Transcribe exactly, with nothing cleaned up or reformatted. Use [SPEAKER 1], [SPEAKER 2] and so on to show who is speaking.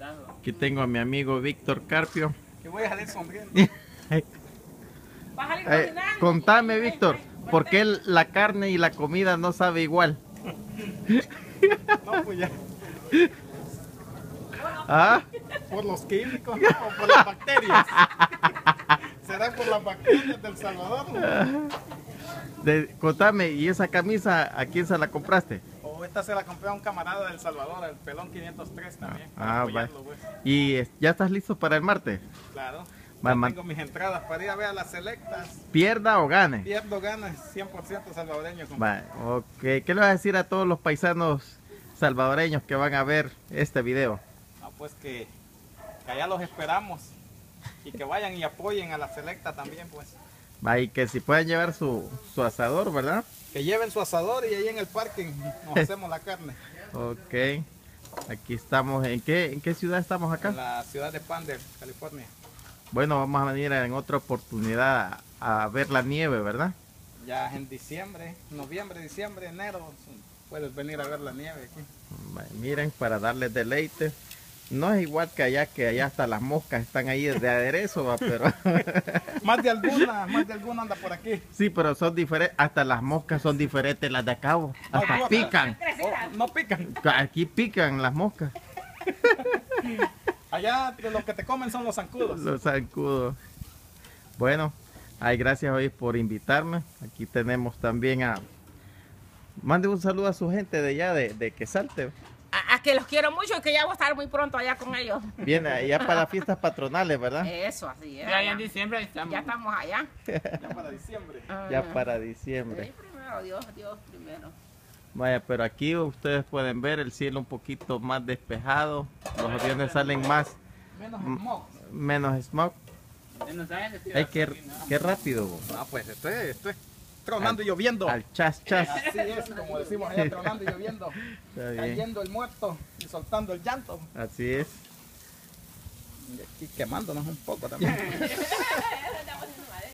[SPEAKER 1] Aquí tengo a mi amigo Víctor Carpio.
[SPEAKER 2] Que voy a salir sonriendo.
[SPEAKER 1] Eh, contame, Víctor, ¿por qué la carne y la comida no sabe igual?
[SPEAKER 2] No, pues ya.
[SPEAKER 1] ¿Ah?
[SPEAKER 2] Por los químicos, no, o por las bacterias. ¿Será por las bacterias del Salvador? ¿No?
[SPEAKER 1] De, contame, ¿y esa camisa a quién se la compraste?
[SPEAKER 2] O esta se la compré a un camarada del Salvador, el Pelón quinientos tres también.
[SPEAKER 1] Ah,
[SPEAKER 2] para
[SPEAKER 1] va.
[SPEAKER 2] pues.
[SPEAKER 1] ¿Y es- ya estás listo para el martes?
[SPEAKER 2] Claro.
[SPEAKER 1] Va,
[SPEAKER 2] Ya
[SPEAKER 1] man.
[SPEAKER 2] tengo mis entradas para ir a ver a las selectas.
[SPEAKER 1] ¿Pierda o gane?
[SPEAKER 2] Pierdo ganas, cien por ciento salvadoreño.
[SPEAKER 1] Va, ok. ¿Qué le vas a decir a todos los paisanos salvadoreños que van a ver este video?
[SPEAKER 2] No, pues que, que allá los esperamos. Y que vayan y apoyen a la selecta también, pues.
[SPEAKER 1] Va, y que si pueden llevar su, su asador, ¿verdad?
[SPEAKER 2] Que lleven su asador y ahí en el parque nos hacemos la carne.
[SPEAKER 1] Ok. Aquí estamos. ¿En qué, en qué ciudad estamos acá?
[SPEAKER 2] En la ciudad de Pandel, California.
[SPEAKER 1] Bueno, vamos a venir en otra oportunidad a, a ver la nieve, ¿verdad?
[SPEAKER 2] Ya en diciembre, noviembre, diciembre, enero, puedes venir a ver la nieve aquí.
[SPEAKER 1] Va, miren, para darles deleite. No es igual que allá, que allá hasta las moscas están ahí de aderezo, va, pero...
[SPEAKER 2] Más de alguna, más de alguna anda por aquí.
[SPEAKER 1] Sí, pero son diferentes, hasta las moscas son diferentes las de acá, bo. Hasta
[SPEAKER 2] No,
[SPEAKER 1] pican.
[SPEAKER 2] Oh, no pican.
[SPEAKER 1] Aquí pican las moscas.
[SPEAKER 2] Allá de lo que te comen son los zancudos.
[SPEAKER 1] Los zancudos. Bueno, ay, gracias hoy por invitarme. Aquí tenemos también a... Mande un saludo a su gente de allá, de, de Quesalte.
[SPEAKER 3] A, a que los quiero mucho y que ya voy a estar muy pronto allá con ellos.
[SPEAKER 1] Viene allá para las fiestas patronales, ¿verdad?
[SPEAKER 3] Eso, así es.
[SPEAKER 4] Ya, ya en diciembre estamos.
[SPEAKER 3] Ya estamos allá.
[SPEAKER 2] Ya para diciembre.
[SPEAKER 1] Ya
[SPEAKER 3] Ah,
[SPEAKER 1] para diciembre.
[SPEAKER 3] sí, primero, Dios, Dios primero.
[SPEAKER 1] Vaya, pero aquí ustedes pueden ver el cielo un poquito más despejado. Los aviones salen más,
[SPEAKER 2] Menos
[SPEAKER 1] Mm.
[SPEAKER 2] smog.
[SPEAKER 1] menos smog.
[SPEAKER 4] No saben decir
[SPEAKER 1] Ay,
[SPEAKER 4] así,
[SPEAKER 1] qué,
[SPEAKER 4] ¿no?
[SPEAKER 1] qué rápido, bo.
[SPEAKER 2] No, pues estoy, estoy tronando y lloviendo.
[SPEAKER 1] Al chas chas.
[SPEAKER 2] Así es, como decimos allá, tronando y lloviendo.
[SPEAKER 1] Está bien.
[SPEAKER 2] Cayendo el muerto y soltando el llanto.
[SPEAKER 1] Así es.
[SPEAKER 2] Y aquí quemándonos un poco también.